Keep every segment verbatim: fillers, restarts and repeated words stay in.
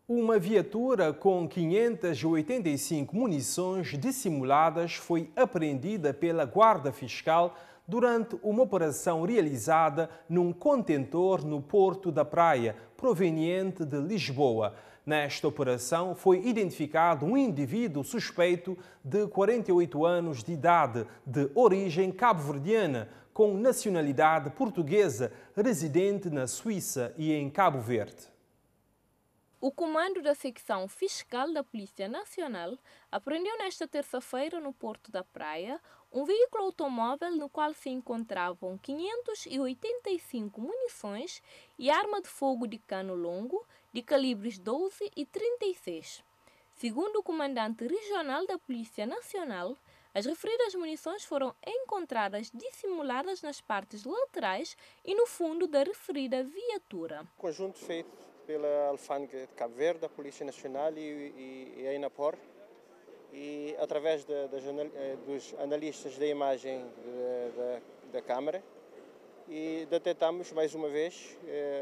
Uma viatura com quinhentas e oitenta e cinco munições dissimuladas foi apreendida pela Guarda Fiscal durante uma operação realizada num contentor no Porto da Praia, proveniente de Lisboa. Nesta operação foi identificado um indivíduo suspeito de quarenta e oito anos de idade, de origem cabo-verdiana, com nacionalidade portuguesa, residente na Suíça e em Cabo Verde. O comando da secção fiscal da Polícia Nacional apreendeu nesta terça-feira no Porto da Praia um veículo automóvel no qual se encontravam quinhentas e oitenta e cinco munições e arma de fogo de cano longo de calibres doze e trinta e seis. Segundo o comandante regional da Polícia Nacional, as referidas munições foram encontradas dissimuladas nas partes laterais e no fundo da referida viatura. Conjunto feito pela Alfândega de Cabo Verde, a Polícia Nacional e, e, e a INAPOR, e através de, de, dos analistas da imagem da, da Câmara, e detectamos mais uma vez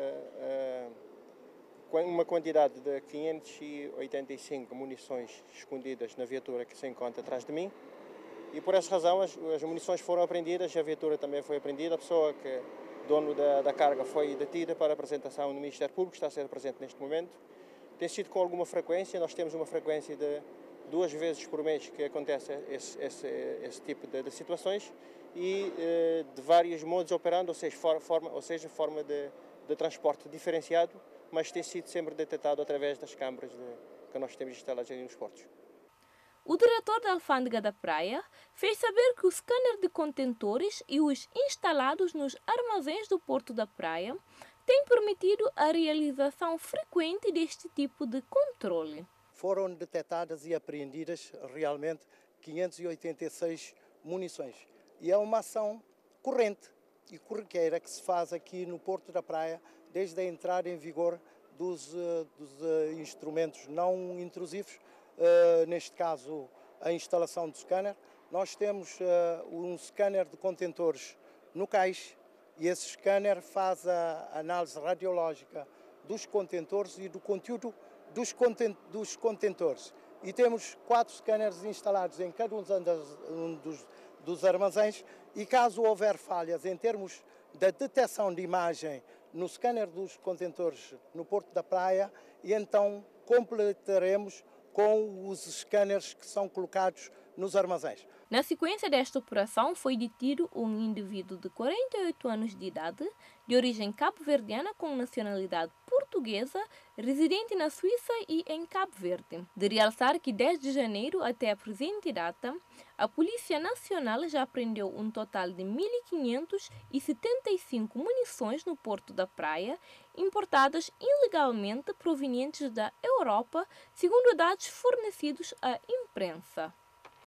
eh, eh, uma quantidade de quinhentas e oitenta e cinco munições escondidas na viatura que se encontra atrás de mim, e por essa razão as, as munições foram apreendidas, a viatura também foi apreendida, a pessoa que dono da, da carga foi detida para apresentação no Ministério Público, está a ser presente neste momento. Tem sido com alguma frequência, nós temos uma frequência de duas vezes por mês que acontece esse, esse, esse tipo de, de situações e eh, de vários modos operando, ou seja, for, forma, ou seja, forma de, de transporte diferenciado, mas tem sido sempre detectado através das câmaras de, que nós temos instaladas ali nos portos. O diretor da Alfândega da Praia fez saber que o scanner de contentores e os instalados nos armazéns do Porto da Praia têm permitido a realização frequente deste tipo de controle. Foram detectadas e apreendidas realmente quinhentas e oitenta e seis munições. E é uma ação corrente e corriqueira que se faz aqui no Porto da Praia desde a entrada em vigor dos, dos uh, instrumentos não intrusivos. Uh, neste caso, a instalação do scanner. Nós temos uh, um scanner de contentores no cais e esse scanner faz a análise radiológica dos contentores e do conteúdo dos, content dos contentores. E temos quatro scanners instalados em cada um dos, dos armazéns e caso houver falhas em termos da detecção de imagem no scanner dos contentores no Porto da Praia, e então completaremos com os scanners que são colocados nos armazéns. Na sequência desta operação foi detido um indivíduo de quarenta e oito anos de idade, de origem cabo-verdiana com nacionalidade portuguesa, residente na Suíça e em Cabo Verde. De realçar que desde janeiro até a presente data, a Polícia Nacional já apreendeu um total de mil quinhentas e setenta e cinco munições no Porto da Praia, importadas ilegalmente provenientes da Europa, segundo dados fornecidos à imprensa.